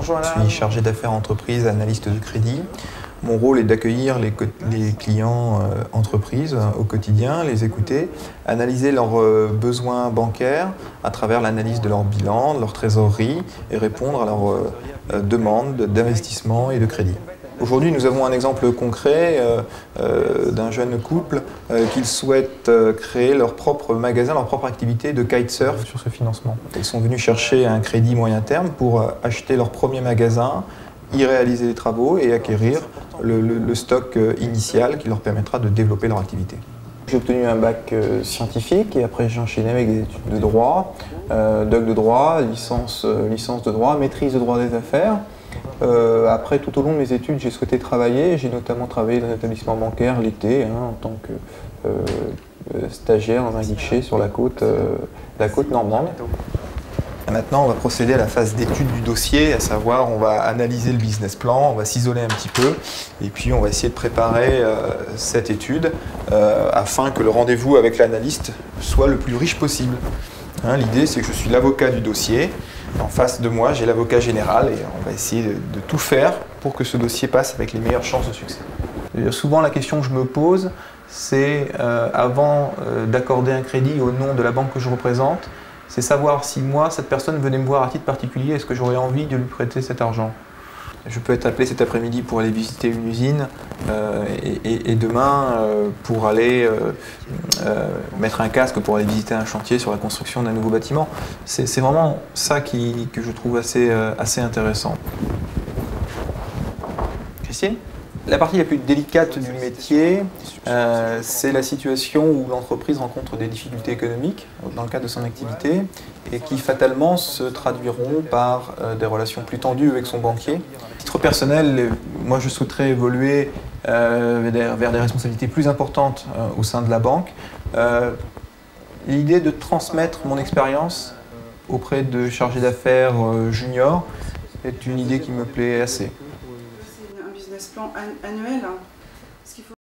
Je suis chargé d'affaires entreprises, analyste de crédit. Mon rôle est d'accueillir les clients entreprises au quotidien, les écouter, analyser leurs besoins bancaires à travers l'analyse de leur bilan, de leur trésorerie et répondre à leurs demandes d'investissement et de crédit. Aujourd'hui, nous avons un exemple concret d'un jeune couple qui souhaite créer leur propre magasin, leur propre activité de kitesurf sur ce financement. Ils sont venus chercher un crédit moyen terme pour acheter leur premier magasin, y réaliser les travaux et acquérir le stock initial qui leur permettra de développer leur activité. J'ai obtenu un bac scientifique et après j'ai enchaîné avec des études de droit, doc de droit, licence de droit, maîtrise de droit des affaires. Après, tout au long de mes études, j'ai souhaité travailler. J'ai notamment travaillé dans un établissement bancaire l'été, en tant que stagiaire dans un guichet sur la côte normande. Maintenant, on va procéder à la phase d'étude du dossier, à savoir on va analyser le business plan, on va s'isoler un petit peu et puis on va essayer de préparer cette étude afin que le rendez-vous avec l'analyste soit le plus riche possible. L'idée, c'est que je suis l'avocat du dossier. En face de moi, j'ai l'avocat général et on va essayer de tout faire pour que ce dossier passe avec les meilleures chances de succès. Souvent, la question que je me pose, c'est avant d'accorder un crédit au nom de la banque que je représente, c'est savoir si moi, cette personne venait me voir à titre particulier, est-ce que j'aurais envie de lui prêter cet argent? Je peux être appelé cet après-midi pour aller visiter une usine et demain pour aller mettre un casque pour aller visiter un chantier sur la construction d'un nouveau bâtiment. C'est vraiment ça que je trouve assez intéressant. Christine ? La partie la plus délicate du métier, c'est la situation où l'entreprise rencontre des difficultés économiques dans le cadre de son activité et qui fatalement se traduiront par des relations plus tendues avec son banquier. À titre personnel, moi je souhaiterais évoluer vers des responsabilités plus importantes au sein de la banque. L'idée de transmettre mon expérience auprès de chargés d'affaires juniors est une idée qui me plaît assez. C'est un business plan annuel. Ce qu'il faut